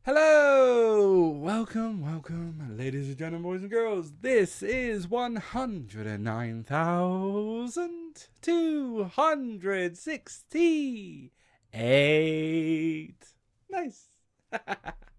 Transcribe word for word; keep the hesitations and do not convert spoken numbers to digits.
Hello! Welcome, welcome, ladies and gentlemen, boys and girls. This is one hundred nine thousand two hundred sixty-eight. Nice.